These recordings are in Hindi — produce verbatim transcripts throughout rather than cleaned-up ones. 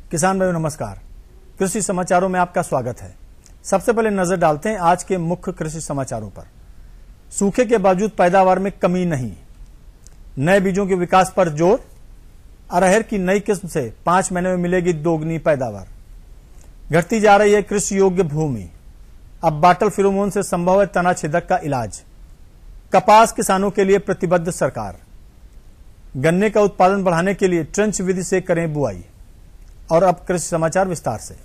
किसान भाइयों नमस्कार। कृषि समाचारों में आपका स्वागत है। सबसे पहले नजर डालते हैं आज के मुख्य कृषि समाचारों पर। सूखे के बावजूद पैदावार में कमी नहीं, नए बीजों के विकास पर जोर। अरहर की नई किस्म से पांच महीने में मिलेगी दोगुनी पैदावार। घटती जा रही है कृषि योग्य भूमि, अब बाटल फिरोमोन से संभव है तना छेदक का इलाज। कपास किसानों के लिए प्रतिबद्ध सरकार। गन्ने का उत्पादन बढ़ाने के लिए ट्रेंच विधि से करें बुआई। और अब कृषि समाचार विस्तार से।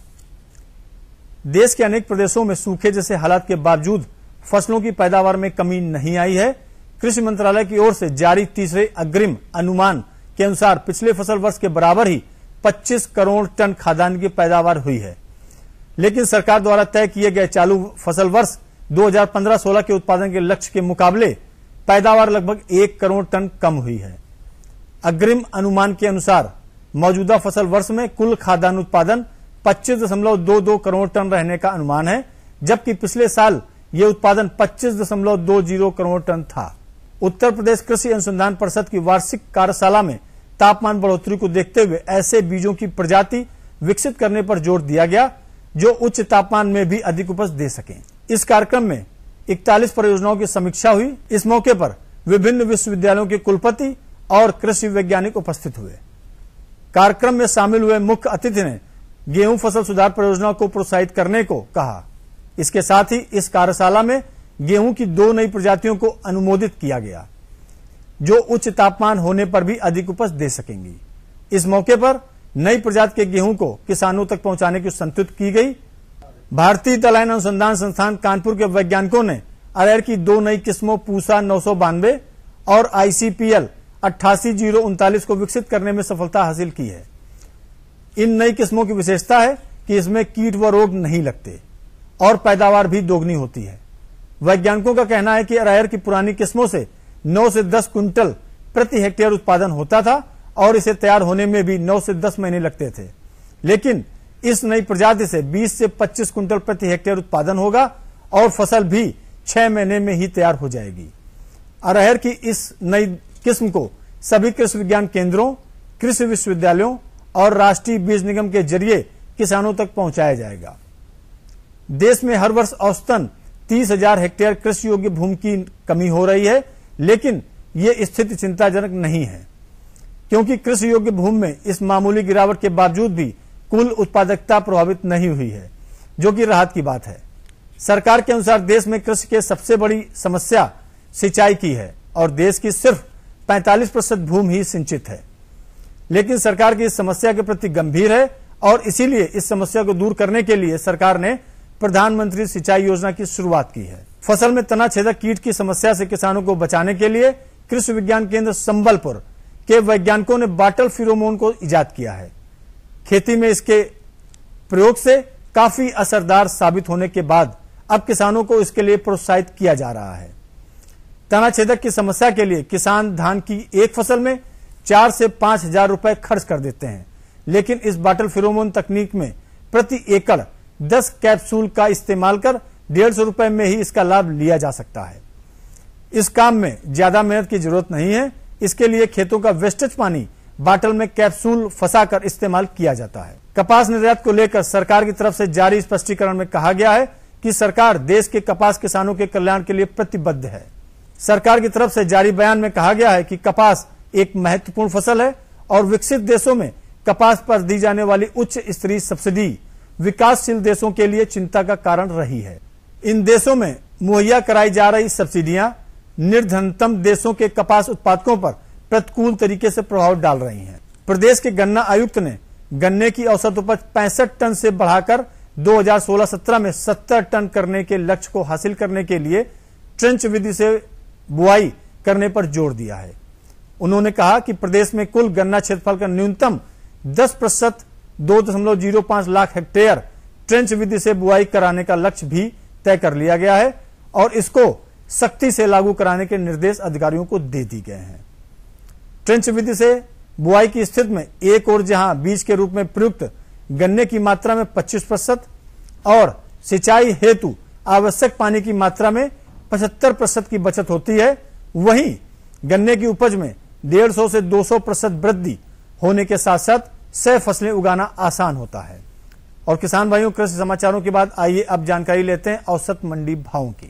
देश के अनेक प्रदेशों में सूखे जैसे हालात के बावजूद फसलों की पैदावार में कमी नहीं आई है। कृषि मंत्रालय की ओर से जारी तीसरे अग्रिम अनुमान के अनुसार पिछले फसल वर्ष के बराबर ही पच्चीस करोड़ टन खाद्यान्न की पैदावार हुई है। लेकिन सरकार द्वारा तय किए गए चालू फसल वर्ष दो हज़ार पंद्रह सोलह के उत्पादन के लक्ष्य के मुकाबले पैदावार लगभग एक करोड़ टन कम हुई है। अग्रिम अनुमान के अनुसार मौजूदा फसल वर्ष में कुल खाद्यान्न उत्पादन पच्चीस दशमलव दो दो करोड़ टन रहने का अनुमान है, जबकि पिछले साल यह उत्पादन पच्चीस दशमलव दो जीरो करोड़ टन था। उत्तर प्रदेश कृषि अनुसंधान परिषद की वार्षिक कार्यशाला में तापमान बढ़ोतरी को देखते हुए ऐसे बीजों की प्रजाति विकसित करने पर जोर दिया गया जो उच्च तापमान में भी अधिक उपज दे सकें। इस कार्यक्रम में इकतालीस परियोजनाओं की समीक्षा हुई। इस मौके पर विभिन्न विश्वविद्यालयों के कुलपति और कृषि वैज्ञानिक उपस्थित हुए। कार्यक्रम में शामिल हुए मुख्य अतिथि ने गेहूं फसल सुधार परियोजना को प्रोत्साहित करने को कहा। इसके साथ ही इस कार्यशाला में गेहूं की दो नई प्रजातियों को अनुमोदित किया गया जो उच्च तापमान होने पर भी अधिक उपज दे सकेंगी। इस मौके पर नई प्रजाति के गेहूं को किसानों तक पहुंचाने की संतुष्ट की गई। भारतीय दलहन अनुसंधान संस्थान कानपुर के वैज्ञानिकों ने अरहर की दो नई किस्मों पूसा नौ सौ बानवे और आईसीपीएल अट्ठासी जीरो उनतालीस को विकसित करने में सफलता हासिल की है। इन नई किस्मों की विशेषता है कि इसमें कीट व रोग नहीं लगते और पैदावार भी दोगुनी होती है। वैज्ञानिकों का कहना है कि अरहर की पुरानी किस्मों से नौ से दस क्विंटल प्रति हेक्टेयर उत्पादन होता था और इसे तैयार होने में भी नौ से दस महीने लगते थे, लेकिन इस नई प्रजाति से बीस से पच्चीस क्विंटल प्रति हेक्टेयर उत्पादन होगा और फसल भी छह महीने में ही तैयार हो जाएगी। अरहर की इस नई किस्म को सभी कृषि विज्ञान केंद्रों, कृषि विश्वविद्यालयों और राष्ट्रीय बीज निगम के जरिए किसानों तक पहुंचाया जाएगा। देश में हर वर्ष औसतन तीस हजार हेक्टेयर कृषि योग्य भूमि की कमी हो रही है, लेकिन ये स्थिति चिंताजनक नहीं है क्योंकि कृषि योग्य भूमि में इस मामूली गिरावट के बावजूद भी कुल उत्पादकता प्रभावित नहीं हुई है, जो कि राहत की बात है। सरकार के अनुसार देश में कृषि की सबसे बड़ी समस्या सिंचाई की है और देश की सिर्फ पैंतालीस प्रतिशत भूमि ही सिंचित है। लेकिन सरकार की इस समस्या के प्रति गंभीर है और इसीलिए इस समस्या को दूर करने के लिए सरकार ने प्रधानमंत्री सिंचाई योजना की शुरुआत की है। फसल में तना छेदक कीट की समस्या से किसानों को बचाने के लिए कृषि विज्ञान केंद्र संबलपुर के वैज्ञानिकों ने बाटल फिरोमोन को इजाद किया है। खेती में इसके प्रयोग से काफी असरदार साबित होने के बाद अब किसानों को इसके लिए प्रोत्साहित किया जा रहा है। तना छेदक की समस्या के लिए किसान धान की एक फसल में चार से पांच हजार रुपए खर्च कर देते हैं, लेकिन इस बाटल फिरोमोन तकनीक में प्रति एकड़ दस कैप्सूल का इस्तेमाल कर डेढ़ सौ रुपए में ही इसका लाभ लिया जा सकता है। इस काम में ज्यादा मेहनत की जरूरत नहीं है। इसके लिए खेतों का वेस्टेज पानी बाटल में कैप्सूल फंसाकर इस्तेमाल किया जाता है। कपास निर्यात को लेकर सरकार की तरफ से जारी स्पष्टीकरण में कहा गया है कि सरकार देश के कपास किसानों के कल्याण के लिए प्रतिबद्ध है। सरकार की तरफ से जारी बयान में कहा गया है कि कपास एक महत्वपूर्ण फसल है और विकसित देशों में कपास पर दी जाने वाली उच्च स्तरीय सब्सिडी विकासशील देशों के लिए चिंता का कारण रही है। इन देशों में मुहैया कराई जा रही सब्सिडियां निर्धनतम देशों के कपास उत्पादकों पर प्रतिकूल तरीके से प्रभाव डाल रही हैं। प्रदेश के गन्ना आयुक्त ने गन्ने की औसत उपज पैंसठ टन से बढ़ाकर दो हज़ार सोलह सत्रह में सत्तर टन करने के लक्ष्य को हासिल करने के लिए ट्रेंच विधि से बुआई करने पर जोर दिया है। उन्होंने कहा कि प्रदेश में कुल गन्ना क्षेत्रफल का न्यूनतम दस प्रतिशत दो दशमलव जीरो पांच लाख हेक्टेयर ट्रेंच विधि से बुआई कराने का लक्ष्य भी तय कर लिया गया है और इसको सख्ती से लागू कराने के निर्देश अधिकारियों को दे दिए गए हैं। ट्रेंच विधि से बुआई की स्थिति में एक और जहां बीज के रूप में प्रयुक्त गन्ने की मात्रा में पच्चीस प्रतिशत और सिंचाई हेतु आवश्यक पानी की मात्रा में पचहत्तर प्रतिशत की बचत होती है, वहीं गन्ने की उपज में डेढ़ सौ से दो सौ प्रतिशत वृद्धि होने के साथ साथ सह फसलें उगाना आसान होता है। और किसान भाइयों, कृषि समाचारों के बाद आइए अब जानकारी लेते हैं औसत मंडी भावों की।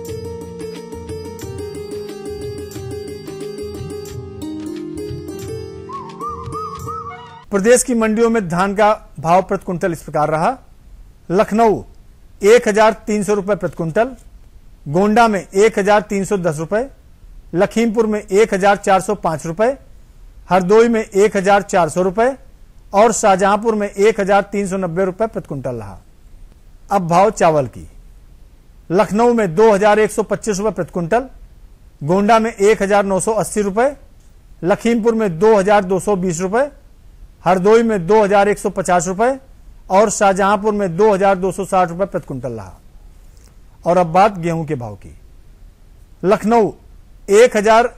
प्रदेश की मंडियों में धान का भाव प्रति कुंटल इस प्रकार रहा। लखनऊ एक हजार तीन सौ रुपए प्रति कुंटल, गोंडा में एक हजार तीन सौ दस रुपए, लखीमपुर में एक हजार चार सौ पांच रुपए, हरदोई में एक हजार चार सौ रुपए और शाहजहांपुर में एक हजार तीन सौ नब्बे रुपए प्रति कुंटल रहा। अब भाव चावल की। लखनऊ में दो हजार एक सौ पच्चीस रुपए प्रति कुंटल, गोंडा में एक हजार नौ सौ अस्सी रुपए, लखीमपुर में दो हजार दो सौ बीस रुपए, हरदोई में दो हजार एक सौ पचास रुपए और शाहजहांपुर में दो हजार दो सौ साठ रुपए प्रति कुंटल रहा। और अब बात गेहूं के भाव की। लखनऊ एक हजार